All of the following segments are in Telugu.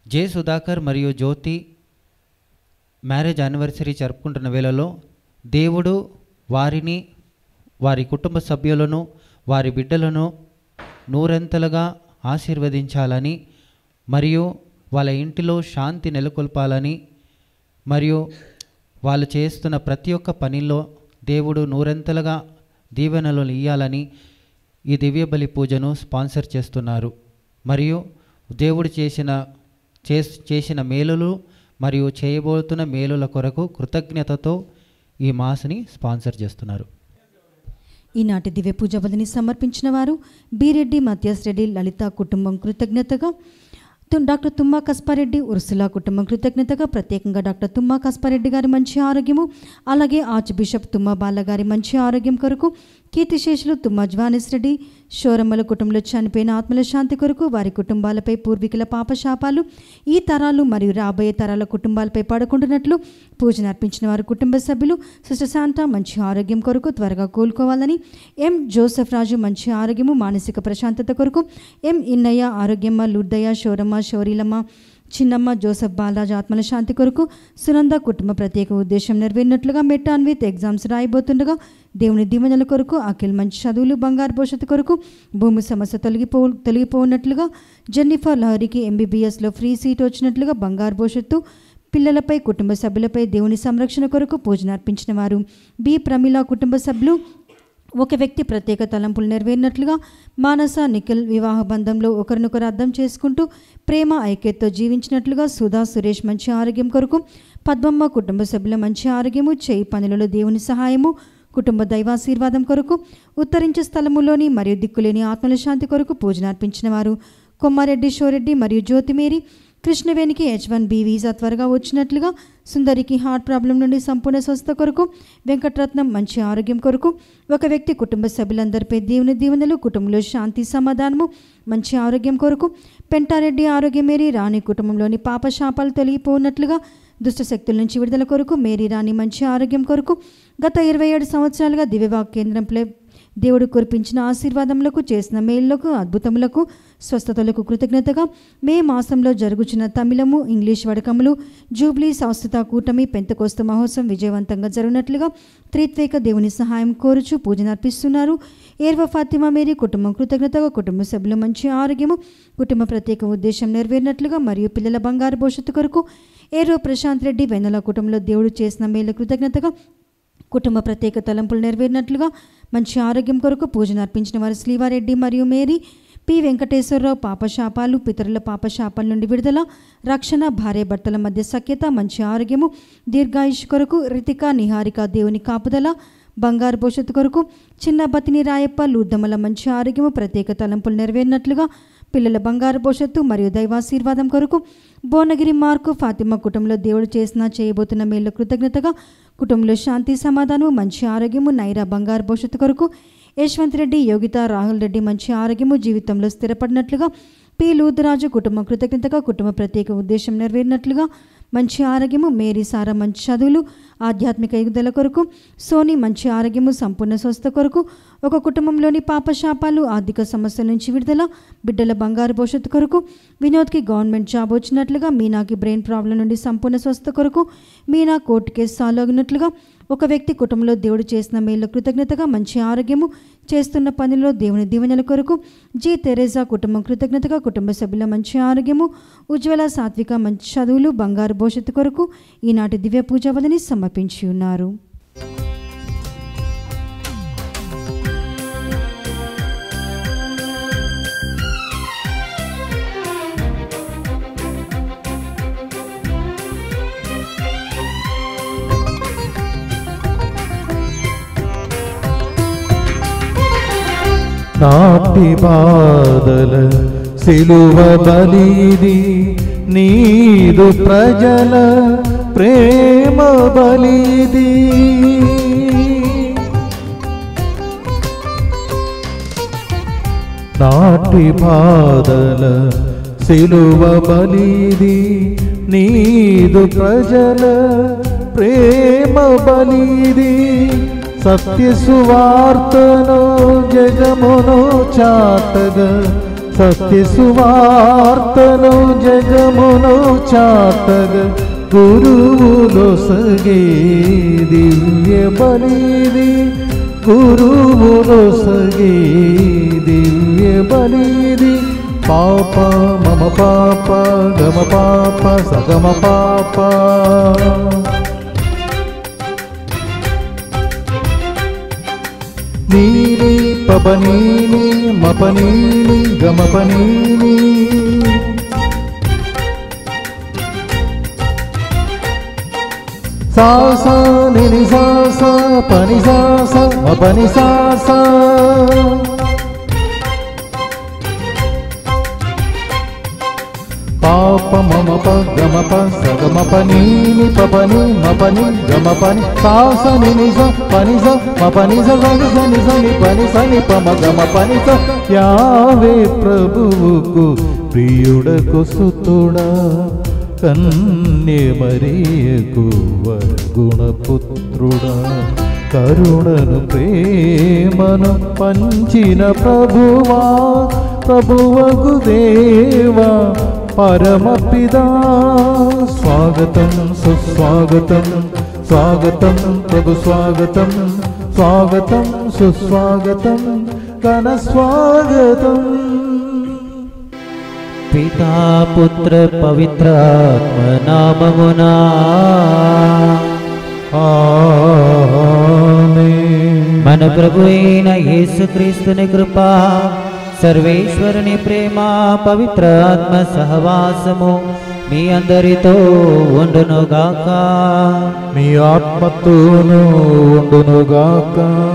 జే సుధాకర్ మరియు జ్యోతి మ్యారేజ్ యానివర్సరీ జరుపుకుంటున్న వేళలో దేవుడు వారిని, వారి కుటుంబ సభ్యులను, వారి బిడ్డలను నూరంతలుగా ఆశీర్వదించాలని మరియు వాళ్ళ ఇంటిలో శాంతి నెలకొల్పాలని మరియు వాళ్ళు చేస్తున్న ప్రతి ఒక్క పనిలో దేవుడు నూరంతలుగా దీవెనలు ఇయ్యాలని ఈ దివ్య బలి పూజను స్పాన్సర్ చేస్తున్నారు. మరియు దేవుడు చేసిన మేలులు మరియు చేయబోతున్న మేలుల కొరకు కృతజ్ఞతతో ఈ మాస్ని స్పాన్సర్ చేస్తున్నారు. ఈనాటి దివ్య పూజ బలిని సమర్పించిన వారు బీరెడ్డి మత్యాస్ రెడ్డి లలిత కుటుంబం కృతజ్ఞతగా, డాక్టర్ తుమ్మా కస్పారెడ్డి ఉర్సులా కుటుంబం కృతజ్ఞతగా, ప్రత్యేకంగా డాక్టర్ తుమ్మా కస్పారెడ్డి గారి మంచి ఆరోగ్యము, అలాగే ఆర్చ్ బిషప్ తుమ్మా బాల గారి మంచి ఆరోగ్యం కొరకు, కీర్తిశేషులు తుమ్మా జ్వానేశ్ రెడ్డి షోరమ్మల కుటుంబంలో చనిపోయిన ఆత్మల శాంతి కొరకు, వారి కుటుంబాలపై పూర్వీకుల పాపశాపాలు ఈ తరాలు మరియు రాబోయే తరాల కుటుంబాలపై పడకుండానట్లు పూజను అర్పించిన వారి కుటుంబ సభ్యులు, సిస్టర్ శాంటా మంచి ఆరోగ్యం కొరకు త్వరగా కోలుకోవాలని, ఎం జోసెఫ్ రాజు మంచి ఆరోగ్యము మానసిక ప్రశాంతత కొరకు, ఎం ఇన్నయ్య ఆరోగ్యమ్మ లూర్దయ్య షోరమ్మ షోరీలమ్మ చిన్నమ్మ జోసెఫ్ బాలరాజు ఆత్మల శాంతి కొరకు, సునంద కుటుంబ ప్రత్యేక ఉద్దేశం నెరవేరినట్లుగా మెట్ ఆన్ విత్ ఎగ్జామ్స్ రాయబోతుండగా దేవుని దీవెనల కొరకు, అఖిల్ మంచి చదువులు బంగారు భవిష్యత్తు కొరకు, భూమి సమస్య తొలగిపోనట్లుగా, జెన్నిఫర్ లహరికి ఎంబీబీఎస్లో ఫ్రీ సీట్ వచ్చినట్లుగా, బంగారు భవిష్యత్తు, పిల్లలపై కుటుంబ సభ్యులపై దేవుని సంరక్షణ కొరకు పూజను అర్పించిన వారు బి ప్రమీల కుటుంబ సభ్యులు, ఒక వ్యక్తి ప్రత్యేక తలంపులు నెరవేరినట్లుగా, మానస నిఖిల్ వివాహ బంధంలో ఒకరినొకరు అర్థం చేసుకుంటూ ప్రేమ ఐక్యతతో జీవించినట్లుగా, సుధా సురేష్ మంచి ఆరోగ్యం కొరకు, పద్మమ్మ కుటుంబ సభ్యుల మంచి ఆరోగ్యము, చేయి పనులలో దేవుని సహాయము, కుటుంబ దైవాశీర్వాదం కొరకు, ఉత్తరించే స్థలములోని మరియు దిక్కులేని ఆత్మల శాంతి కొరకు పూజను అర్పించిన వారు కొమ్మారెడ్డి షోరెడ్డి మరియు జ్యోతిమేరి, కృష్ణవేణికి H1B వీసా త్వరగా వచ్చినట్లుగా, సుందరికి హార్ట్ ప్రాబ్లం నుండి సంపూర్ణ స్వస్థ కొరకు, వెంకటరత్నం మంచి ఆరోగ్యం కొరకు, ఒక వ్యక్తి కుటుంబ సభ్యులందరిపై దేవుని దీవెనలు, కుటుంబంలో శాంతి సమాధానము మంచి ఆరోగ్యం కొరకు, పెంటారెడ్డి ఆరోగ్యమేరి రాణి కుటుంబంలోని పాపశాపాలు తొలగిపోనట్లుగా, దుష్ట శక్తుల నుంచి విడుదల కొరకు, మేరీ రాణి మంచి ఆరోగ్యం కొరకు, గత 27 సంవత్సరాలుగా దివ్యవాక్ కేంద్రంపై దేవుడు కురిపించిన ఆశీర్వాదములకు, చేసిన మేలులకు, అద్భుతములకు, స్వస్థతలకు కృతజ్ఞతగా, మే మాసంలో జరుగుచున్న తమిళము ఇంగ్లీష్ వడకములు జూబ్లీ సంస్థ కూటమి పెంతెకోస్తు మహోత్సవం విజయవంతంగా జరిగినట్లుగా త్రిత్వేక దేవుని సహాయం కోరుచు పూజను అర్పిస్తున్నారు. ఏర్వ ఫాతిమా మేరీ కుటుంబం కృతజ్ఞతగా, కుటుంబ సభ్యులు మంచి ఆరోగ్యము, కుటుంబ ప్రత్యేక ఉద్దేశం నెరవేరినట్లుగా మరియు పిల్లల బంగారు భవిష్యత్తు కొరకు, ఏర్వ ప్రశాంత్ రెడ్డి వెన్నెల కుటుంబంలో దేవుడు చేసిన మేలు కృతజ్ఞతగా, కుటుంబ ప్రత్యేక తలంపులు నెరవేరినట్లుగా మంచి ఆరోగ్యం కొరకు పూజను అర్పించిన వారు శ్రీవారెడ్డి మరియు మేరీ, పి వెంకటేశ్వరరావు పాపశాపాలు పితరుల పాపశాపాల నుండి విడుదల, రక్షణ, భార్య భర్తల మధ్య సఖ్యత మంచి ఆరోగ్యము, దీర్ఘాయుష్ కొరకు, రితిక నిహారిక దేవుని కాపుదల బంగారు భవిష్యత్తు కొరకు, చిన్న బతిని రాయప్ప లూద్దమల మంచి ఆరోగ్యము ప్రత్యేక తలంపులు నెరవేరినట్లుగా, పిల్లల బంగారు భవిష్యత్తు మరియు దైవాశీర్వాదం కొరకు, భువనగిరి మార్కు ఫాతిమా కుటుంబంలో దేవుడు చేయబోతున్న మేలు కృతజ్ఞతగా, కుటుంబంలో శాంతి సమాధానము మంచి ఆరోగ్యము, నైరా బంగారు భవిష్యత్తు కొరకు, యశ్వంత్ రెడ్డి యోగిత రాహుల్ రెడ్డి మంచి ఆరోగ్యము జీవితంలో స్థిరపడినట్లుగా, పి లూదరాజు కుటుంబం కృతజ్ఞతగా, కుటుంబ ప్రత్యేక ఉద్దేశం నెరవేరినట్లుగా మంచి ఆరోగ్యము, మేరీ సారా మంచి చదువులు ఆధ్యాత్మిక ఎదుగుదల కొరకు, సోని మంచి ఆరోగ్యము సంపూర్ణ స్వస్థ కొరకు, ఒక కుటుంబంలోని పాపశాపాలు ఆర్థిక సమస్యల నుంచి విడుదల, బిడ్డల బంగారు భవిష్యత్తు కొరకు, వినోద్కి గవర్నమెంట్ జాబ్ వచ్చినట్లుగా, మీనాకి బ్రెయిన్ ప్రాబ్లం నుండి సంపూర్ణ స్వస్థ కొరకు, మీనా కోర్టు కేసు సాల్వ్ అయినట్లుగా, ఒక వ్యక్తి కుటుంబంలో దేవుడు చేసిన మేలు కృతజ్ఞతగా మంచి ఆరోగ్యము, చేస్తున్న పనిలో దేవుని దీవెనల కొరకు, జి తెరేజా కుటుంబం కృతజ్ఞతగా, కుటుంబ సభ్యుల మంచి ఆరోగ్యము, ఉజ్వల సాత్విక మంచి చదువులు బంగారు భవిష్యత్తు కొరకు ఈనాటి దివ్య పూజా వలని సమర్పించి ఉన్నారు. నాటి బాధల సిలువ బలిది, నీదు ప్రజల ప్రేమ బలిది. నాటి బాధల సిలువ బలిది, నీదు ప్రజల ప్రేమ బలిది. సత్య సువార్తను జగమును చాటగా సత్య సువార్తను జగమును చాటగ గురువులొసగే దివ్య బలిది గురువులొసగే దివ్య బలిది పాప మమ పాప గమ పాప సగమ పాప నీని పపనీని మపనీని గమపనీని సాసా నిని సాసా పని సాసా మపని సాసా పాప మమ ప గమ ప సగమ పనీని పపని మపని గమ పని సాస నిని స పని స మపని స సని సని పని సని పమ గమ పని స యావే ప్రభువుకు ప్రియుడకు సుతుడా కన్య మరియకు వరగుణపుత్రుడా కరుణను ప్రేమను పంచిన ప్రభువా ప్రభువగు దేవా పరమపిదా స్వాగతం సుస్వాగతం స్వాగతం ప్రభు స్వాగతం స్వాగతం సుస్వాగతం ఘన స్వాగతం పితా పుత్ర పవిత్రాత్మ నామమునా ఆమేన్. మన ప్రభు అయిన యేసుక్రీస్తుని కృప సర్వేశ్వరుని ప్రేమ పవిత్ర ఆత్మ సహవాసము మీ అందరితో ఉండునుగాక. మీ ఆత్మతోనూ ఉండునుగాక.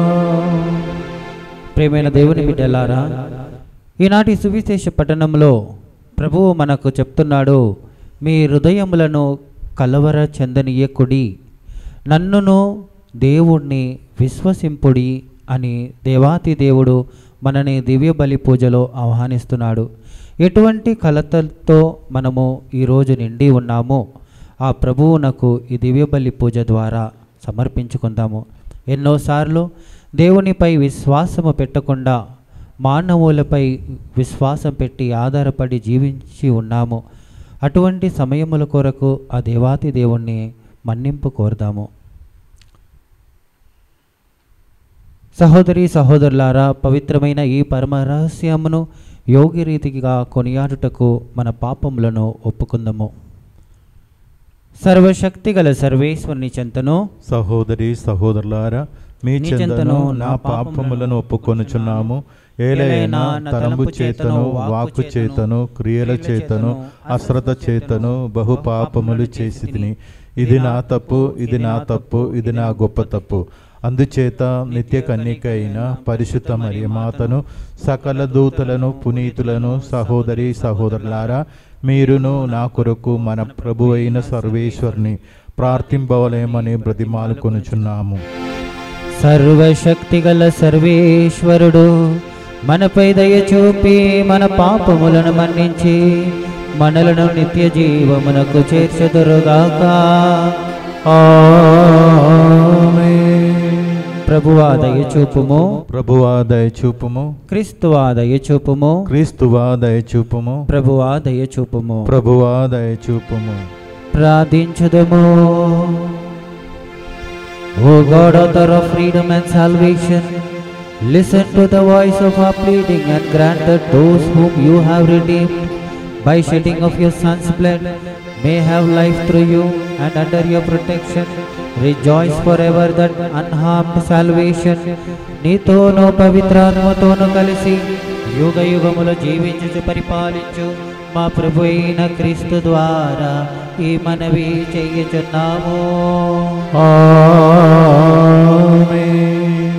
ప్రియమైన దేవుని బిడ్డలారా, ఈనాటి సువిశేష పట్టణంలో ప్రభువు మనకు చెప్తున్నాడు, మీ హృదయములను కలవర చెందనీయకుడి, నన్నును దేవుణ్ణి విశ్వసింపుడి అని దేవాతి దేవుడు మనని దివ్య బలి పూజలో ఆహ్వానిస్తున్నాడు. ఎటువంటి కలతలతో మనము ఈరోజు నిండి ఉన్నామో ఆ ప్రభువునకు ఈ దివ్య బలి పూజ ద్వారా సమర్పించుకుందాము. ఎన్నోసార్లు దేవునిపై విశ్వాసము పెట్టకుండా మానవులపై విశ్వాసం పెట్టి ఆధారపడి జీవించి ఉన్నాము. అటువంటి సమయముల కొరకు ఆ దేవాతి దేవుణ్ణి మన్నింపు కోరుదాము. సహోదరి సహోదరులారా, పవిత్రమైన ఈ పరమ రహస్యమును యోగి రీతిగా కొనియాడుటకు మన పాపములను ఒప్పుకుందాము. సర్వశక్తి గల సర్వేశ్వరుని చెంతను సహోదరి సహోదరులారా, మీ చెంతను నా పాపములను ఒప్పుకొనుచున్నాము. ఏలైనా తలంపు చేతను వాక్కు చేతను క్రియల చేతను అశ్రద్ధ చేతను బహు పాపములు చేసి తిని, ఇది నా తప్పు, ఇది నా తప్పు, ఇది నా గొప్ప తప్పు. అందుచేత నిత్య కన్యక అయిన పరిశుద్ధ మరియమాతను సకల దూతలను పునీతులను సహోదరి సహోదరులారా, మీరును నా కొరకు మన ప్రభు అయిన సర్వేశ్వరుని ప్రార్థింపవలేమని బ్రతిమాలుకొనుచున్నాము. సర్వశక్తి గల సర్వేశ్వరుడు మనపై దయ చూపి మన పాపములను మన్నించి మనలను నిత్య జీవమునకు చేర్చెదరుగాక. ఆమేన్. ప్రభువా దయచూపుము, ప్రభువా దయచూపుము, క్రీస్తువా దయచూపుము, క్రీస్తువా దయచూపుము, ప్రభువా దయచూపుము. ప్రభువా దయచూపుము. ప్రార్థించుదము. O God, author of freedom and salvation, listen to the voice of our pleading and grant that those whom you have redeemed by shedding of your Son's blood may have life through you, and under your protection rejoice forever that unharmed salvation నీతోనూ పవిత్రాత్మతోనూ కలిసి యుగ యుగములు జీవించు పరిపాలించు మా ప్రభు అయిన క్రీస్తు ద్వారా ఈ మనవి చేయుచున్నాము. ఆమేన్.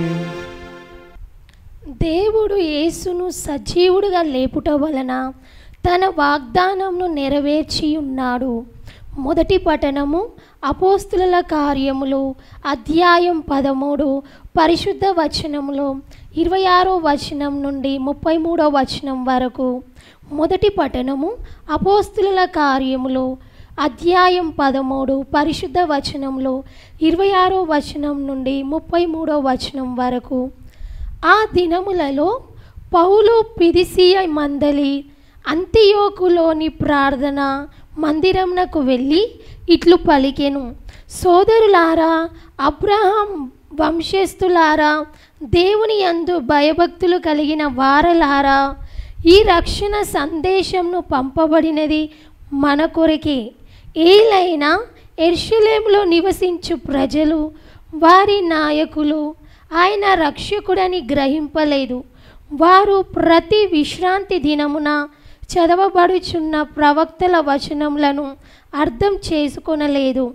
దేవుడు యేసును సజీవుడిగా లేపుట వలన తన వాగ్దానంను నెరవేర్చి ఉన్నాడు. మొదటి పఠనము అపోస్తుల కార్యములు అధ్యాయం 13 పరిశుద్ధ వచనములో 26వ వచనం నుండి 33వ వచనం వరకు. మొదటి పఠనము అపోస్తుల కార్యములు అధ్యాయం 13 పరిశుద్ధ వచనంలో 26వ వచనం నుండి 33వ వచనం వరకు. ఆ దినములలో పౌలు పిదిసియ మందలి అంతియోకులోని ప్రార్థన మందిరమునకు వెళ్ళి ఇట్లు పలికెను. సోదరులారా, అబ్రహాం వంశస్థులారా, దేవుని యందు భయభక్తులు కలిగిన వారలారా, ఈ రక్షణ సందేశంను పంపబడినది మన కొరకే. ఏలైనా యెరూషలేములో నివసించు ప్రజలు వారి నాయకులు ఆయన రక్షకుడని గ్రహింపలేదు. వారు ప్రతి విశ్రాంతి దినమున చదవబడుచున్న ప్రవక్తల వచనములను అర్థం చేసుకొనలేదు.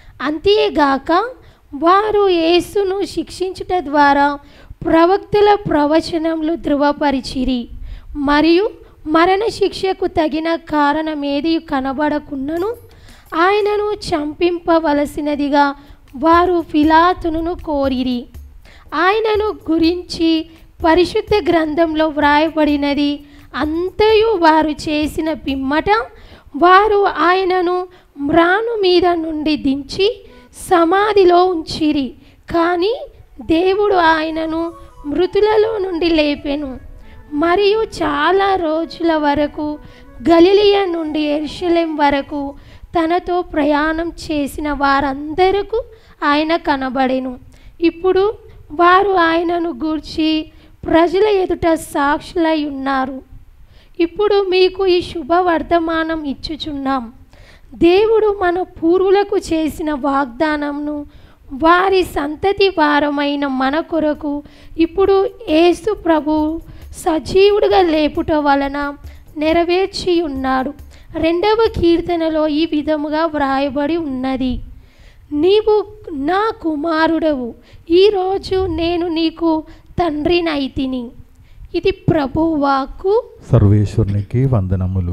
అంతేగాక వారు యేసును శిక్షించుట ద్వారా ప్రవక్తల ప్రవచనములు ధృవపరిచిరి. మరియు మరణశిక్షకు తగిన కారణమేది కనబడకున్నను ఆయనను చంపింపవలసినదిగా వారు పిలాతును కోరిరి. ఆయనను గురించి పరిశుద్ధ గ్రంథంలో వ్రాయబడినది అంతయు వారు చేసిన పిమ్మట వారు ఆయనను మ్రాను మీద నుండి దించి సమాధిలో ఉంచిరి. కానీ దేవుడు ఆయనను మృతులలో నుండి లేపెను. మరియు చాలా రోజుల వరకు గలిలయ నుండి యెరూషలేం వరకు తనతో ప్రయాణం చేసిన వారందరకు ఆయన కనబడెను. ఇప్పుడు వారు ఆయనను గూర్చి ప్రజల ఎదుట సాక్షులై ఉన్నారు. ఇప్పుడు మీకు ఈ శుభవర్ధమానం ఇచ్చుచున్నాం. దేవుడు మన పూర్వులకు చేసిన వాగ్దానంను వారి సంతతి వారమైన మన కొరకు ఇప్పుడు యేసు ప్రభు సజీవుడిగా లేపుట వలన నెరవేర్చి ఉన్నాడు. 2వ కీర్తనలో ఈ విధముగా వ్రాయబడి ఉన్నది: నీవు నా కుమారుడవు, ఈరోజు నేను నీకు తండ్రినైతిని. ఇది ప్రభు వాక్కు. సర్వేశ్వరునికి వందనములు.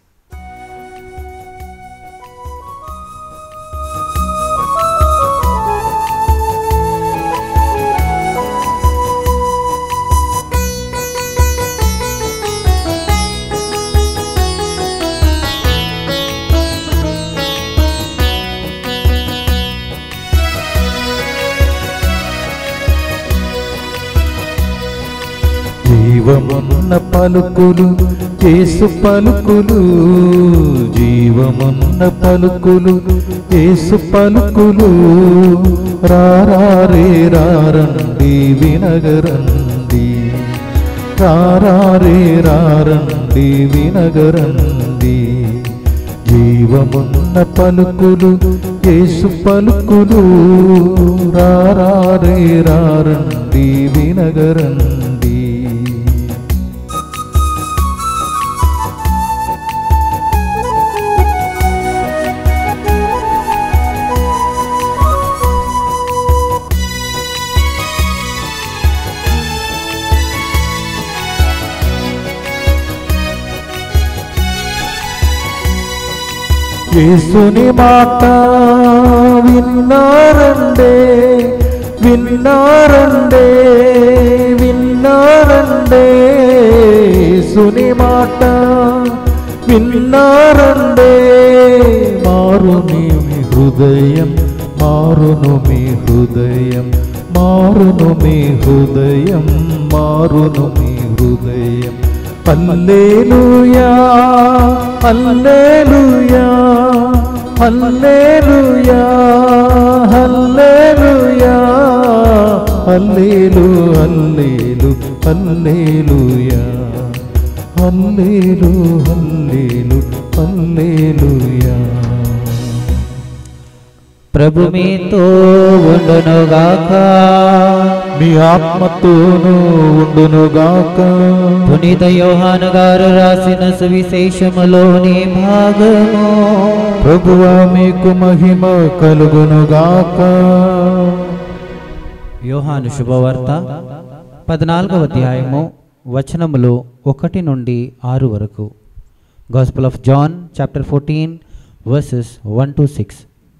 జీవమున్న పలుకులు యేసు పలుకులు, జీవమున్న పలుకులు యేసు పలుకులు. రారే రారండి వినగరండి, రారే రారండి వినగరండి. జీవమున్న పలుకులు యేసు పలుకులు, రారే రారండి వినగరండి. యేసుని మాట విన్నారండే, విన్నారండే, విన్నారండే. యేసుని మాట విన్నారండే. మారుని మీ హృదయం, మారును మీ హృదయం, మారును మీ హృదయం, మారును మీ హృదయం. హల్లెలూయా, హల్లెలూయా, హల్లెలూయా, హల్లెలూయా, హల్లెలు హల్లెలు హల్లెలూయా, హల్లెలు హల్లెలు హల్లెలూయా. ప్రభు మీతో ఉండునుగాక, మీ ఆత్మతోనూ ఉండునుగాక. పునీత యోహాను గారు రాసిన సువిశేషములోని భాగము. ప్రభువా మీకు మహిమ కలుగునుగాక. యోహాను శుభవార్త 14వ అధ్యాయము వచనములు 1 నుండి 6 వరకు. Gospel of John chapter 14 verses 1 to 6.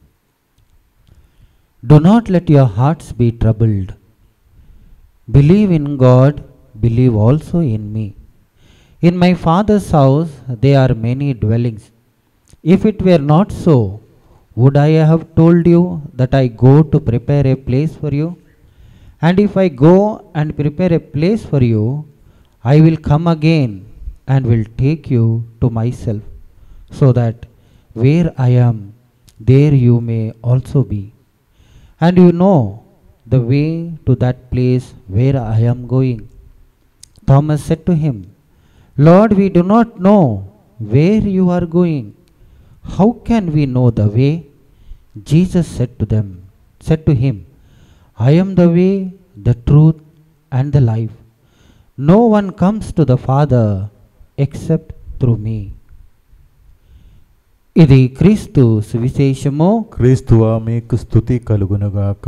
Do not let your hearts be troubled. Believe in God, believe also in me. In my Father's house there are many dwellings. If it were not so, would I have told you that I go to prepare a place for you? And if I go and prepare a place for you, I will come again and will take you to myself, so that where I am, there you may also be. And you know the way to that place where I am going. Thomas said to him, Lord, we do not know where you are going. How can we know the way? Jesus said to him, I am the way, the truth, and the life. No one comes to the Father except through me. ఇది క్రీస్తు సువిశేషము. క్రీస్తువా మీకు స్తుతి కలుగునుగాక.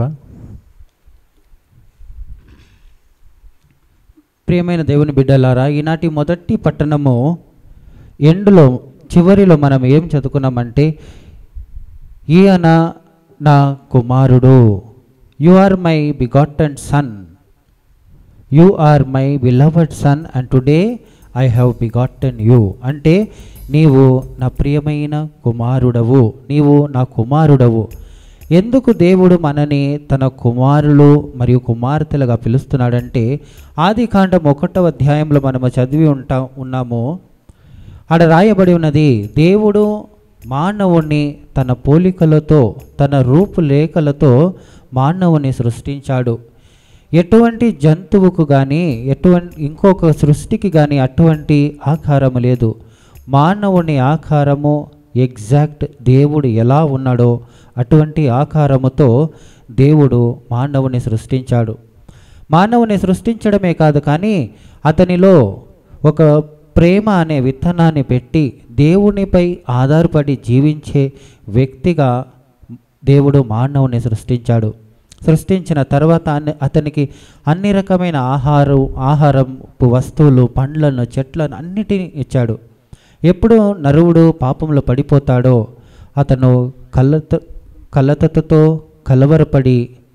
ప్రియమైన దేవుని బిడ్డలారా, ఈనాటి మొదటి పట్టణము ఎండులో చివరిలో మనం ఏం చదువుకున్నామంటే, ఈయన నా కుమారుడు, you are my begotten son, you are my beloved son and today I have begotten you. అంటే నీవు నా ప్రియమైన కుమారుడవు, నీవు నా కుమారుడవు. ఎందుకు దేవుడు మనని తన కుమారులు మరియు కుమార్తెలుగా పిలుస్తున్నాడంటే, ఆదికాండం 1వ అధ్యాయంలో మనము చదివి ఉన్నాము. ఆడ రాయబడి ఉన్నది, దేవుడు మానవుని తన పోలికలతో తన రూపురేఖలతో మానవుని సృష్టించాడు. ఎటువంటి జంతువుకు కానీ ఇంకొక సృష్టికి కానీ అటువంటి ఆకారము లేదు. మానవుని ఆకారము ఎగ్జాక్ట్ దేవుడు ఎలా ఉన్నాడో అటువంటి ఆకారముతో దేవుడు మానవుని సృష్టించాడు. మానవుని సృష్టించడమే కాదు, కానీ అతనిలో ఒక ప్రేమ అనే విత్తనాన్ని పెట్టి దేవునిపై ఆధారపడి జీవించే వ్యక్తిగా దేవుడు మానవుని సృష్టించాడు. సృష్టించిన తర్వాత అతనికి అన్ని రకమైన ఆహారపు వస్తువులు, పండ్లను, చెట్లను అన్నిటినీ ఇచ్చాడు. ఎప్పుడు నరువుడు పాపంలో పడిపోతాడో అతను కలతతో కలవరపడి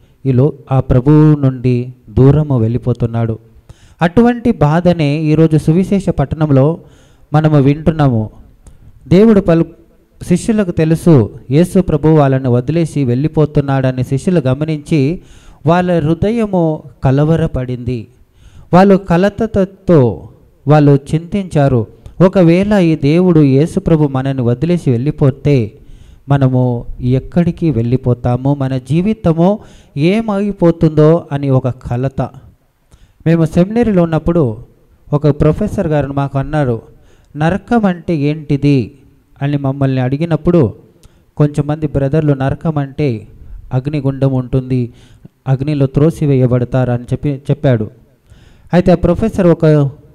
ఆ ప్రభువు నుండి దూరము వెళ్ళిపోతున్నాడు. అటువంటి బాధనే ఈరోజు సువిశేష పట్టణంలో మనము వింటున్నాము. దేవుడు శిష్యులకు తెలుసు, యేసు ప్రభు వాళ్ళని వదిలేసి వెళ్ళిపోతున్నాడని శిష్యులు గమనించి వాళ్ళ హృదయము కలవరపడింది. వాళ్ళు కలతతో వాళ్ళు చింతించారు, ఒకవేళ ఈ దేవుడు యేసు ప్రభు మనని వదిలేసి వెళ్ళిపోతే మనము ఎక్కడికి వెళ్ళిపోతామో, మన జీవితమో ఏమైపోతుందో అని ఒక కలత. మేము సెమినరీలో ఉన్నప్పుడు ఒక ప్రొఫెసర్ గారు మాకు అన్నారు, నరకం అంటే ఏంటిది అని మమ్మల్ని అడిగినప్పుడు, కొంచెంమంది బ్రదర్లు నరకం అంటే అగ్నిగుండం ఉంటుంది, అగ్నిలో త్రోసివేయబడతారు అని చెప్పాడు. అయితే ఆ ప్రొఫెసర్ ఒక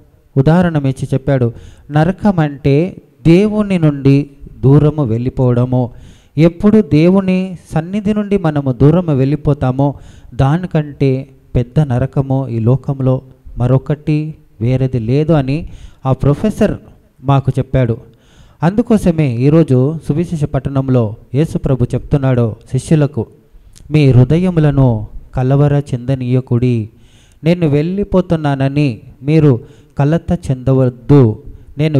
ఉదాహరణ ఇచ్చి చెప్పాడు, నరకం అంటే దేవుని నుండి దూరము వెళ్ళిపోవడము. ఎప్పుడు దేవుని సన్నిధి నుండి మనము దూరము వెళ్ళిపోతామో దానికంటే పెద్ద నరకము ఈ లోకంలో మరొకటి వేరేది లేదు అని ఆ ప్రొఫెసర్ మాకు చెప్పాడు. అందుకోసమే ఈరోజు సువిశేష పట్టణంలో యేసు ప్రభు చెప్తున్నాడు శిష్యులకు, మీ హృదయములను కలవర చెందనీయకుడి, నేను వెళ్ళిపోతున్నానని మీరు కలత చెందవద్దు. నేను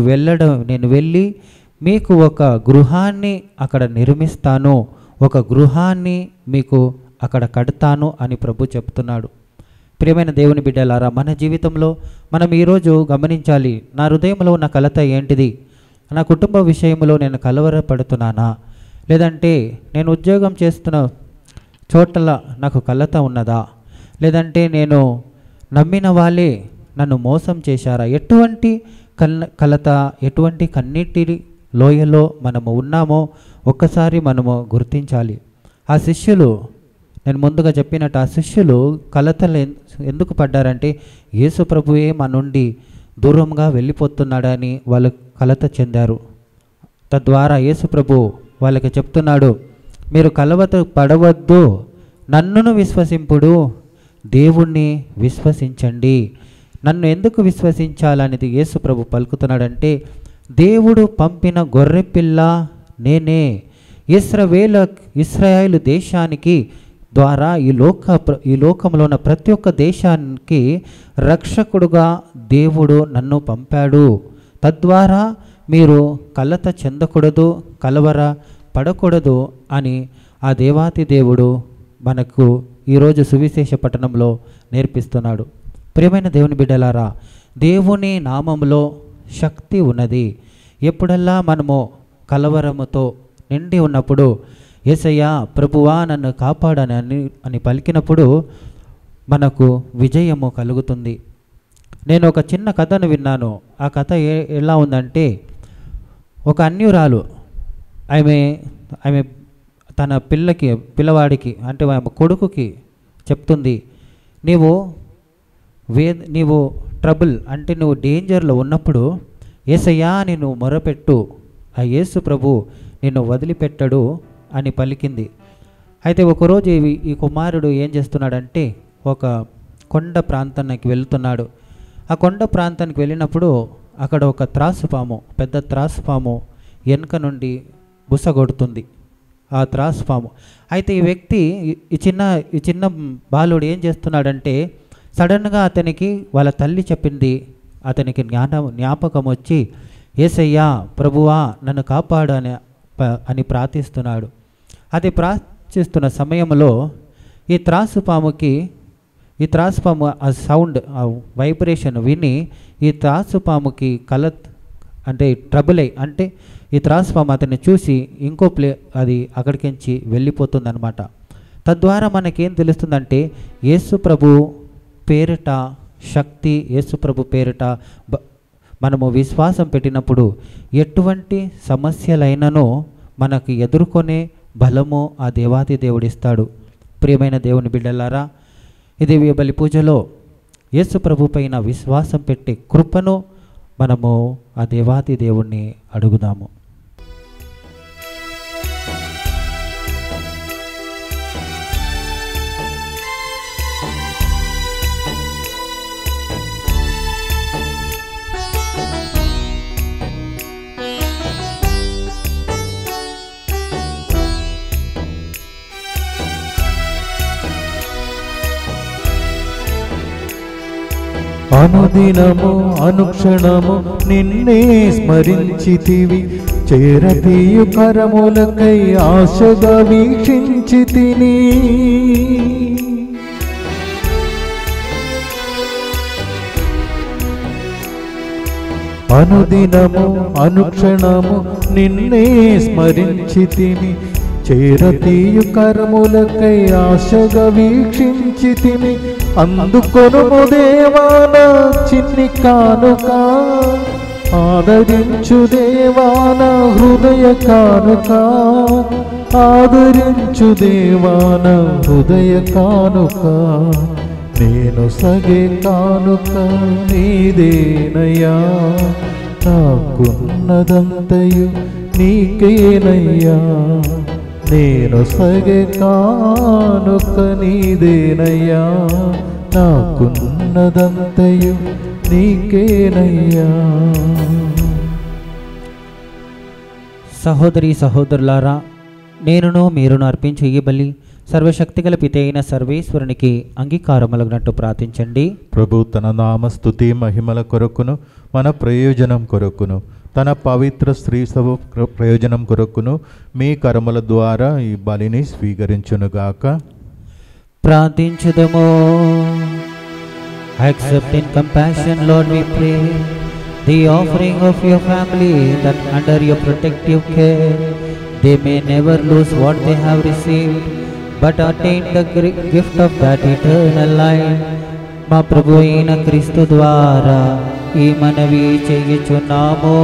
వెళ్ళి మీకు ఒక గృహాన్ని అక్కడ నిర్మిస్తాను, ఒక గృహాన్ని మీకు అక్కడ కడతాను అని ప్రభు చెప్తున్నాడు. ప్రియమైన దేవుని బిడ్డలారా, మన జీవితంలో మనం ఈరోజు గమనించాలి, నా హృదయంలో ఉన్న కలత ఏంటిది? నా కుటుంబ విషయంలో నేను కలవరపడుతున్నానా? లేదంటే నేను ఉద్యోగం చేస్తున్న చోటల నాకు కలత ఉన్నదా? లేదంటే నేను నమ్మిన వాళ్ళే నన్ను మోసం చేశారా? ఎటువంటి కలత, ఎటువంటి కన్నీటి లోయలో మనము ఉన్నామో ఒక్కసారి మనము గుర్తించాలి. ఆ శిష్యులు, నేను ముందుగా చెప్పినట్టు ఆ శిష్యులు కలతలు ఎందుకు పడ్డారంటే, యేసు ప్రభువే మన నుండి దూరంగా వెళ్ళిపోతున్నాడని వాళ్ళు కలత చెందారు. తద్వారా యేసు ప్రభు వాళ్ళకి చెప్తున్నాడు, మీరు కలవత పడవద్దు, నన్నును విశ్వసింపుడు, దేవుణ్ణి విశ్వసించండి. నన్ను ఎందుకు విశ్వసించాలనేది యేసు ప్రభు పలుకుతున్నాడంటే, దేవుడు పంపిన గొర్రెపిల్ల నేనే. ఇశ్రాయేలు దేశానికి ద్వారా ఈ లోకంలో ఉన్న ప్రతి ఒక్క దేశానికి రక్షకుడుగా దేవుడు నన్ను పంపాడు. తద్వారా మీరు కలత చెందకూడదు, కలవర పడకూడదు అని ఆ దేవాతి దేవుడు మనకు ఈరోజు సువిశేష పట్టణంలో నేర్పిస్తున్నాడు. ప్రియమైన దేవుని బిడ్డలారా, దేవుని నామములో శక్తి ఉన్నది. ఎప్పుడల్లా మనము కలవరముతో నిండి ఉన్నప్పుడు యేసయ్యా ప్రభువా నన్ను కాపాడని అని పలికినప్పుడు మనకు విజయము కలుగుతుంది. నేను ఒక చిన్న కథను విన్నాను. ఆ కథ ఎలా ఉందంటే, ఒక అన్యురాలు ఆమె తన పిల్లవాడికి అంటే ఆమె కొడుకుకి చెప్తుంది, నీవు ట్రబుల్ అంటే నువ్వు డేంజర్లో ఉన్నప్పుడు యేసయ్యా నిన్ను మొరపెట్టు, ఆ యేసు ప్రభు నిన్ను వదిలిపెట్టడు అని పలికింది. అయితే ఒకరోజు ఈ కుమారుడు ఏం చేస్తున్నాడంటే ఒక కొండ ప్రాంతానికి వెళ్తున్నాడు. ఆ కొండ ప్రాంతానికి వెళ్ళినప్పుడు అక్కడ ఒక త్రాసుపాము, పెద్ద త్రాసుపాము వెనుక నుండి బుసగొడుతుంది ఆ త్రాసుపాము. అయితే ఈ వ్యక్తి ఈ చిన్న బాలుడు ఏం చేస్తున్నాడంటే సడన్గా అతనికి వాళ్ళ తల్లి చెప్పింది, అతనికి జ్ఞాపకం వచ్చి యేసయ్యా ప్రభువా నన్ను కాపాడు అని ప్రార్థిస్తున్నాడు. అది ప్రార్థిస్తున్న సమయంలో ఈ త్రాసుపాము ఆ సౌండ్, ఆ వైబ్రేషన్ విని ఈ త్రాసుపాముకి అంటే ట్రబుల్ అంటే ఈ త్రాసుపాము అతన్ని చూసి ఇంకో అది అక్కడికించి వెళ్ళిపోతుందన్నమాట. తద్వారా మనకేం తెలుస్తుందంటే యేసు ప్రభు పేరిట శక్తి, యేసు ప్రభు పేరిట మనము విశ్వాసం పెట్టినప్పుడు ఎటువంటి సమస్యలైనను మనకు ఎదుర్కొనే బలము ఆ దేవాది దేవుడిస్తాడు. ప్రియమైన దేవుని బిడ్డలారా, ఇది బలి పూజలో యేసు ప్రభు పైన విశ్వాసం పెట్టే కృపను మనము ఆ దేవాది దేవుణ్ణి అడుగుదాము. అనుదినము అనుక్షణము నిన్నే స్మరించితివి, చేరతీయు కరములకై ఆశగా వీక్షించితిని. అనుదినము అనుక్షణము నిన్నే స్మరించితిని, చేరతీయు కరములకై ఆశగా వీక్షించితిని. అందుకొనుము దేవాన చిన్ని కానుక, ఆదరించు దేవాన హృదయ కానుక, ఆదరించు దేవాన హృదయ కానుక. నేను సగే కానుక నీదేనయ్యా, నాకున్నదంతయు నీకేనయ్యా. నేను సగే కానుక నీదేనయ్యా, నాకున్నదంతయు నీకేనయ్యా. సహోదరి సహోదరులారా, నేనును మీరును అర్పించు ఈ బలి సర్వశక్తిగల పిత అయిన సర్వేశ్వరునికి అంగీకారములగినట్టు ప్రార్థించండి. ప్రభు తన నామస్తుతి మహిమల కొరకును మన ప్రయోజనం కొరకును తన పవిత్ర స్త్రీ సభ ప్రయోజనం కొరకును మీ కర్మల ద్వారా ఈ బలిని స్వీకరించునుగాక. ప్రార్థించుదము. Accept in compassion, Lord, we pray, the offering of your family, that under your protective care they may never lose what they have received, but attain the gift of that eternal life. మా ప్రభు అయిన క్రీస్తు ద్వారా ఈ మనవి చేయుచున్నాము.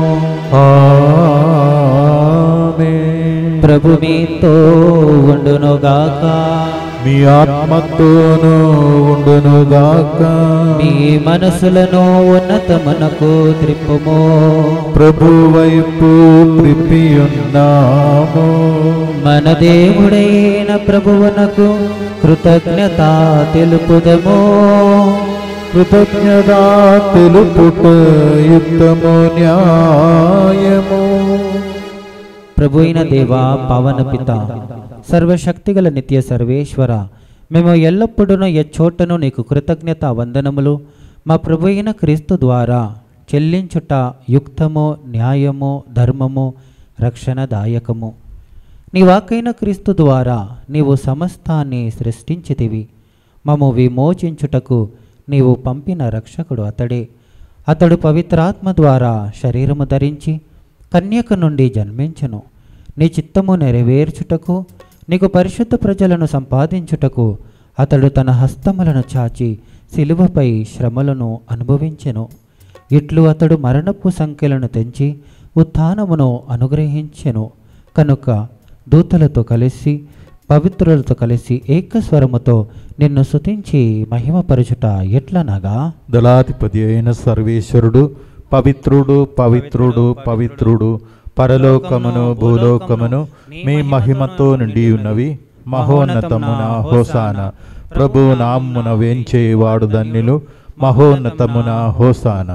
ఆమేన్. ప్రభు మీతో ఉండునుగాక, మీ ఆత్మతోనూ ఉండునుగాక. మీ మనసులను ఉన్నతమునకు త్రిప్పుము. ప్రభు వైపు త్రిప్పియున్నాము. మన దేవుడైన ప్రభువునకు కృతజ్ఞత తెలుపుదము. కృతజ్ఞత తెలుపుట యుక్తము న్యాయము. ప్రభు అయిన దేవా, పవన పిత, సర్వశక్తిగల నిత్య సర్వేశ్వర, మేము ఎల్లప్పుడూ ఎచ్చోటను నీకు కృతజ్ఞత వందనములు మా ప్రభు అయిన క్రీస్తు ద్వారా చెల్లించుట యుక్తము, న్యాయము, ధర్మము, రక్షణదాయకము. నీ వాకైన క్రీస్తు ద్వారా నీవు సమస్తాన్ని సృష్టించితివి. మమ్ము విమోచించుటకు నీవు పంపిన రక్షకుడు అతడే. అతడు పవిత్రాత్మ ద్వారా శరీరము ధరించి కన్యక నుండి జన్మించెను. నీ చిత్తము నెరవేర్చుటకు, నీకు పరిశుద్ధ ప్రజలను సంపాదించుటకు అతడు తన హస్తములను చాచి శిలువపై శ్రమలను అనుభవించెను. ఇట్లు అతడు మరణపు సంఖ్యలను తెంచి ఉత్థానమును అనుగ్రహించెను. కనుక దూతలతో కలిసి పవిత్రులతో కలిసి ఏకస్వరముతో నిన్ను స్తుతించి మహిమపరచుట ఎట్లనగా, దళాధిపతి అయిన సర్వేశ్వరుడు పవిత్రుడు పవిత్రుడు పవిత్రుడు, పరలోకమును భూలోకమును మీ మహిమతో నిండి ఉన్నవి. మహోన్నతమున హోసాన, ప్రభు నామ్మున వేంచేవాడు ధన్యులు. మహోన్నతమున హోసాన.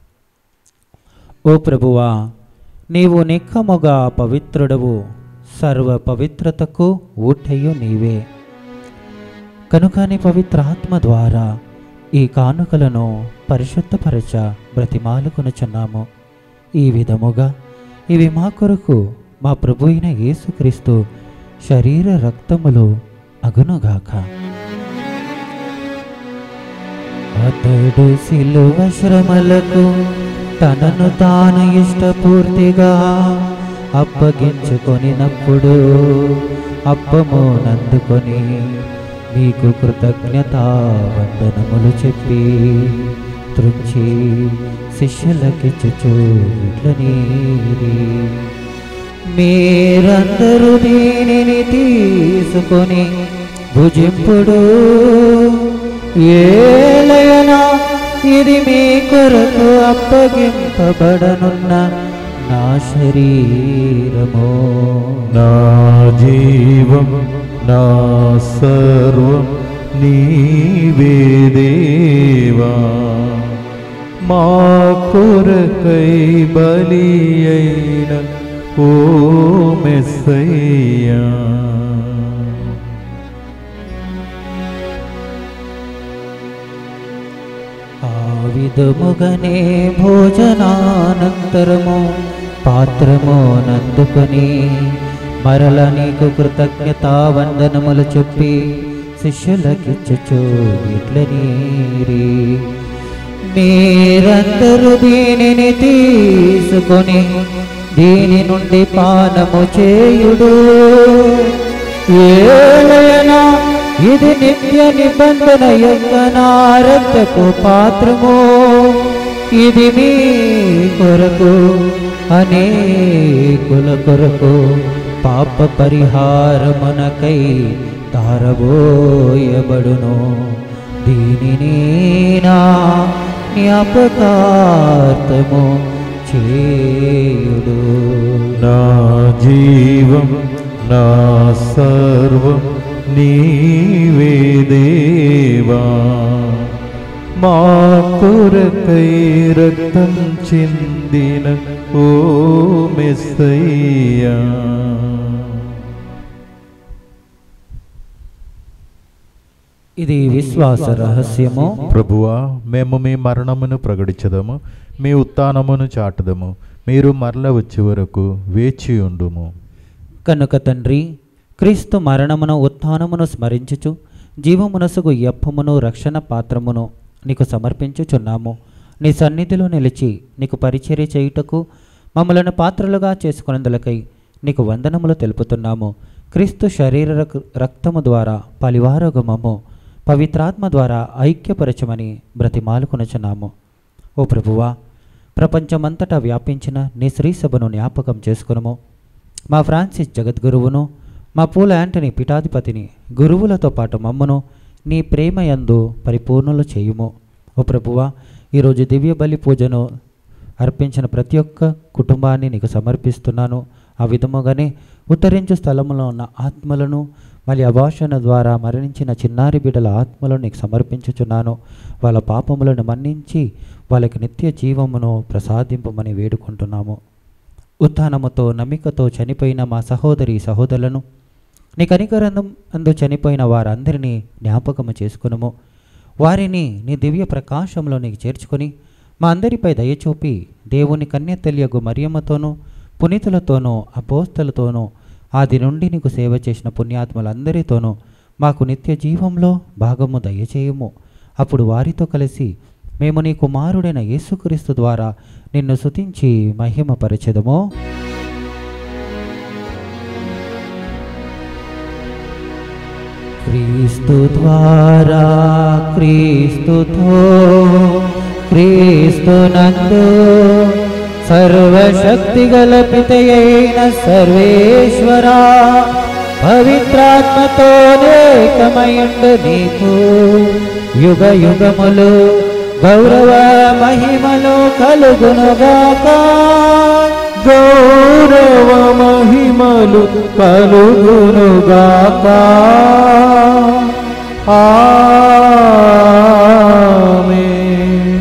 ఓ ప్రభువా, నీవు నిక్కముగా పవిత్రుడవు, సర్వ పవిత్రతకు ఊటయు నీవే. కనుక నీ పవిత్రాత్మ ద్వారా ఈ కానుకలను పరిశుద్ధపరచ బ్రతిమాలుకొనుచున్నాము. ఈ విధముగా ఇవి మా కొరకు మా ప్రభు అయిన యేసుక్రీస్తు శరీర రక్తములు అగునుగాక. అతడు శిలువ శ్రమలకు తనను తాను ఇష్టపూర్తిగా అప్పగించుకొనినప్పుడు అప్పమునందుకొని మీకు కృతజ్ఞతా వందనములు చెప్పి త్రుంచి శిష్యులకిచ్చుచు ఇట్లనేరి, మీరందరూ దీనిని తీసుకొని భుజింపుడు. ఏలయనా ఇది మీ కొరకు అప్పగింపబడనున్న నా శరీరము. నా జీవం నా సర్వం నీవే దేవా, మా కొరకై బలి అయిన ఓ మెస్సయ్యా. ఆ విధముగనే భోజనానంతరము పాత్రము నందుకొని మరల నీకు కృతజ్ఞతా వందనములు చెప్పి శిష్యులకిచ్చుచు ఇట్లనేరి, మీరందరూ దీనిని తీసుకొని దీని నుండి పానము చేయుడు. ఏలయనా ఇది నిత్య నిబంధన యొక్క నా రక్తపు పాత్రము. ఇది మీ కొరకు అనేకుల కొరకు పాప పరిహారమునకై తారబోయబడును. దీనిని నా జ్ఞాపకార్థము చేయుడు. నా జీవం నా సర్వం నీవే దేవా, మా కొరకై రక్తం చిందిన ఓ మెస్సయ్యా. ఇది విశ్వాస రహస్యము. ప్రభువా, మేము మీ మరణమును ప్రకటించదము, మీ ఉత్థానమును చాటుదము. మీరు మరల వచ్చే వరకు వేచి ఉండుము. కనుక తండ్రి, క్రీస్తు మరణమును ఉత్థానమును స్మరించుచు జీవమునసుగు యప్పమును రక్షణ పాత్రమును నీకు సమర్పించుచున్నాము. నీ సన్నిధిలో నిలిచి నీకు పరిచర్య చేయుటకు మమ్మలను పాత్రలుగా చేసుకున్నందులకై నీకు వందనములు తెలుపుతున్నాము. క్రీస్తు శరీర రక్తము ద్వారా పలివారోగమము పవిత్రాత్మ ద్వారా ఐక్యపరచమని బ్రతిమాలుకొనుచున్నాము. ఓ ప్రభువా, ప్రపంచమంతటా వ్యాపించిన నీ శ్రీసభను జ్ఞాపకం చేసుకునుము. మా ఫ్రాన్సిస్ జగద్గురువును, మా పూల యాంటనీ పీఠాధిపతిని, గురువులతో పాటు మమ్మను నీ ప్రేమయందు పరిపూర్ణులు చేయుము. ఓ ప్రభువా, ఈరోజు దివ్య బలి పూజను అర్పించిన ప్రతి ఒక్క కుటుంబాన్ని నీకు సమర్పిస్తున్నాను. ఆ విధముగానే ఉత్తరించు స్థలములో ఉన్న ఆత్మలను, మళ్ళీ అభాషణ ద్వారా మరణించిన చిన్నారి బిడ్డల ఆత్మలను నీకు సమర్పించుచున్నాను. వాళ్ళ పాపములను మన్నించి వాళ్ళకి నిత్య జీవమును ప్రసాదింపమని వేడుకుంటున్నాము. ఉత్థానముతో నమ్మికతో చనిపోయిన మా సహోదరి సహోదరులను, నీ కనికరందం అందు చనిపోయిన వారందరినీ జ్ఞాపకము చేసుకునుము. వారిని నీ దివ్య ప్రకాశంలో నీకు చేర్చుకొని మా అందరిపై దయచూపి దేవుని కన్యతల్యగు మరియమ్మతోనూ పునీతులతోనూ అపోస్తలతోనూ ఆది నుండి నీకు సేవ చేసిన పుణ్యాత్మలందరితోనూ మాకు నిత్య జీవంలో భాగము దయచేయము. అప్పుడు వారితో కలిసి మేము నీ కుమారుడైన యేసుక్రీస్తు ద్వారా నిన్ను స్తుతించి మహిమపరచెదము. క్రీస్తు ద్వారా క్రీస్తుతో క్రీస్తునందు సర్వశక్తిగల పితయైన సర్వేశ్వరా పవిత్రాత్మతో ఏకమయుండు నీకు యుగ యుగములు గౌరవ మహిమలు కలుగునుగాక. గౌరవ మహిమలు కలుగునుగాక. ఆమేన్.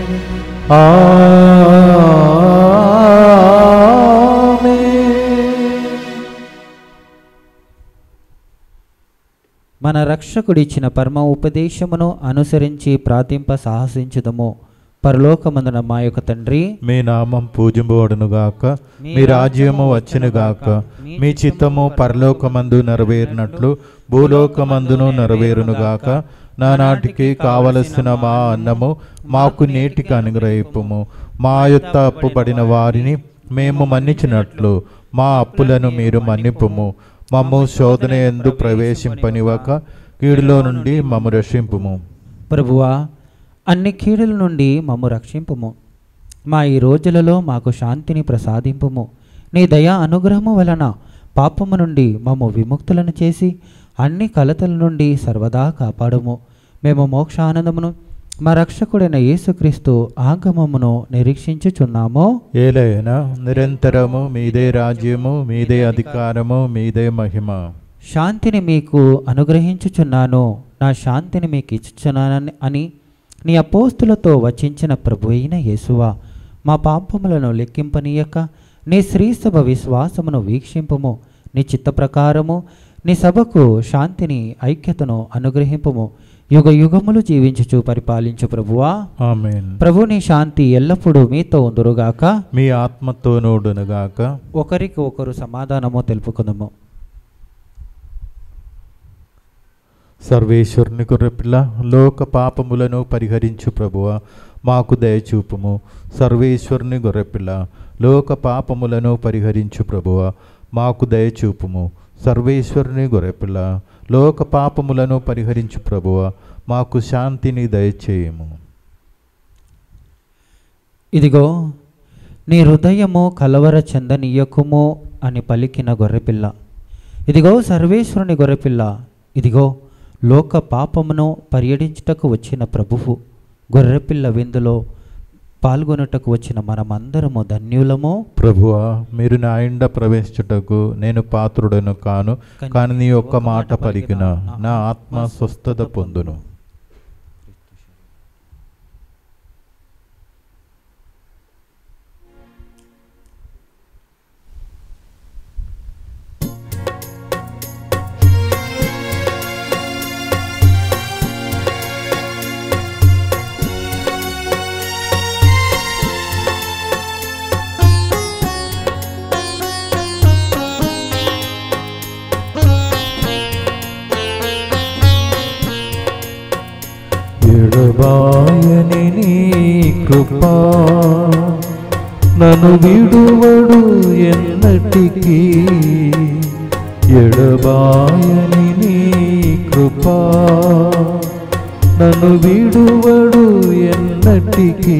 మన రక్షకుడిచ్చిన పరమ ఉపదేశమును అనుసరించి ప్రార్థింప సాహసించుదము. పరలోకమందున మా యొక్క తండ్రి, మీ నామం పూజింపబడునుగాక. మీ రాజ్యము వచ్చునుగాక. మీ చిత్తము పరలోకమందు నెరవేరినట్లు భూలోకమందును నెరవేరునుగాక. నానాటికి కావలసిన మా అన్నము మాకు నేటికి అనుగ్రహింపుము. మా యొక్క అప్పుబడిన వారిని మేము మన్నించినట్లు మా అప్పులను మీరు మన్నింపుము. మమ్ము శోధన యందు ప్రవేశింపనివ్వక కీడులో నుండి మమ్ము రక్షింపుము. ప్రభువా, అన్ని కీడుల నుండి మమ్ము రక్షింపుము. మా ఈ రోజులలో మాకు శాంతిని ప్రసాదింపుము. నీ దయా అనుగ్రహము వలన పాపము నుండి మమ్ము విముక్తులను చేసి అన్ని కలతల నుండి సర్వదా కాపాడుము. మేము మోక్షానందమును మా రక్షకుడైన యేసుక్రీస్తు ఆగమమును నిరీక్షించుచున్నాము. ఏలైనా నిరంతరము మీదే రాజ్యము, మీదే అధికారము, మీదే మహిమ. శాంతిని మీకు అనుగ్రహించుచున్నాను, నా శాంతిని మీకు ఇచ్చుచున్నానని అని నీ అపోస్తులతో వచించిన ప్రభు అయిన యేసువా, మా పాపములను లెక్కింపనీయక నీ శ్రీసభ విశ్వాసమును వీక్షింపుము. నీ చిత్త ప్రకారము నీ సభకు శాంతిని ఐక్యతను అనుగ్రహింపుము. యుగ యుగములు జీవించుచు పరిపాలించు ప్రభువా. ఆమేన్. ప్రభు నీ శాంతి ఎల్లప్పుడూ మీతో ఉందురుగాక. మీ ఆత్మతోనూడునుగాక. ఒకరికి ఒకరు సమాధానము తెలుపుకుందాము. సర్వేశ్వరుని గొర్రెపిల్ల, లోక పాపములను పరిహరించు ప్రభువా, మాకు దయచూపుము. సర్వేశ్వరుని గొర్రెపిల్ల, లోక పాపములను పరిహరించు ప్రభువా, మాకు దయచూపుము. సర్వేశ్వరుని గొర్రెపిల్ల, లోక పాపములను పరిహరించు ప్రభువా, మాకు శాంతిని దయచేయము. ఇదిగో నీ హృదయము కలవర చెందనీయకుము అని పలికిన గొర్రెపిల్ల. ఇదిగో సర్వేశ్వరుని గొర్రెపిల్ల. ఇదిగో లోక పాపమును పర్యటించుటకు వచ్చిన ప్రభువు. గొర్రెపిల్ల విందులో పాల్గొనుటకు వచ్చిన మనమందరము ధన్యులము. ప్రభువా, మీరు నా ఇంట ప్రవేశించుటకు నేను పాత్రుడను కాను, కానీ నీ ఒక్క మాట పలికిన నా ఆత్మ స్వస్థత పొందును. ఎడబాయని నీ కృపా నన్ను విడువడు ఎన్నటికీ. ఎడబాయని నీ కృపా నన్ను విడువడు ఎన్నటికీ.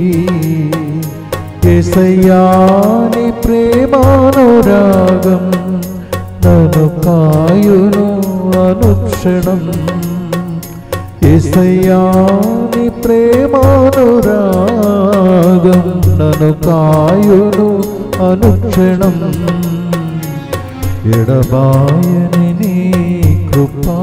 యేసయ్యా నీ ప్రేమానురాగం నన్ను కాయును అనుక్షణం. యేసయ్యా నీ ప్రేమానురాగం నన్ను కాయును అనుక్షణం. ఎడబాయని నీ కృపా.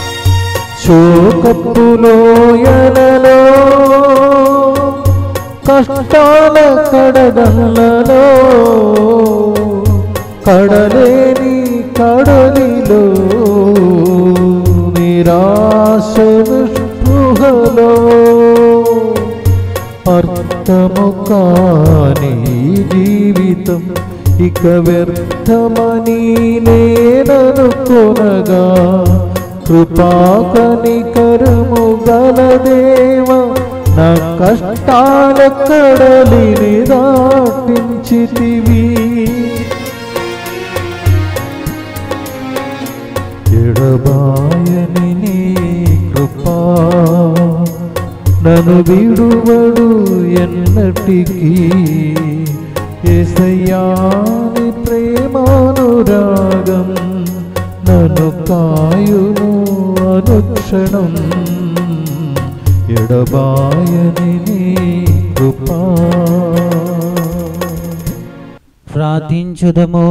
శోకపు లోయలలో కష్టాల కడగళ్ళలో కడలేని కడలిలో నిరాశ స్పృహలో అర్థము కాని జీవితం ఇక వ్యర్థమని నేననుకొనగా కృపా కనికరము గల దేవ నా కష్టాల కడలిని దాటించితివి. ఎడబాయని నీ కృపా నన్ను విడువడు ఎన్నటికీ. యేసయ్యా నీ ప్రేమానురాగం నన్ను కాయును అనుక్షణం. ఎడబాయని నీ కృపా. ప్రార్థించుదము.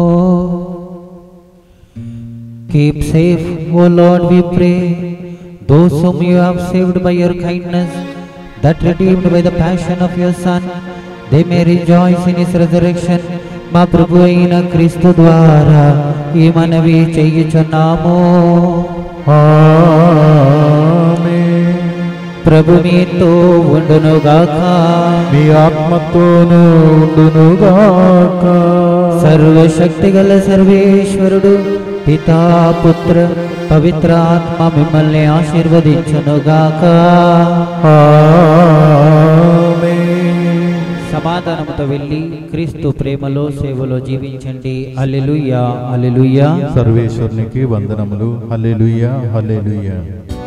Keep safe, O Lord, we pray, those whom you have saved by your kindness, that redeemed by the passion of your Son, they may rejoice in his resurrection. మా ప్రభు అయిన క్రీస్తు ద్వారా ఈ మనవి చేయుచున్నాము. ఆమేన్. ప్రభు మీతో ఉండునుగాక, మీ ఆత్మతోనూ ఉండునుగాక. సర్వశక్తి గల సర్వేశ్వరుడు పితా పుత్ర పవిత్ర ఆత్మ మిమ్మల్ని ఆశీర్వదించునుగాక. ఆమేన్. సమాధానముతో వెళ్ళి క్రీస్తు ప్రేమలో సేవలో జీవించండి. హల్లెలూయా హల్లెలూయా. సర్వేశ్వరునికి వందనములు. హల్లెలూయా హల్లెలూయా.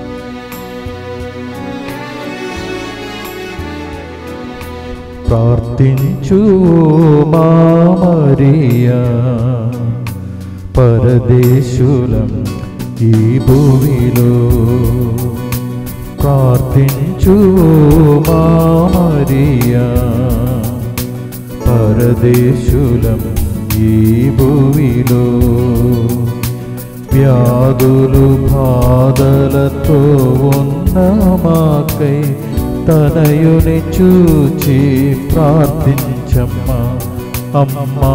ప్రార్థించు మా మరియా, పరదేశులం ఈ భూమిలో. ప్రార్థించు మా మరియా, పరదేశులం ఈ భూమిలో. వ్యాధులు బాధలతో ఉన్న మాకై తనయుని చూచి ప్రార్థించమ్మా. అమ్మా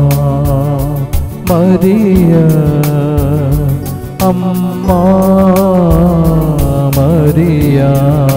మరియా, అమ్మా మరియా.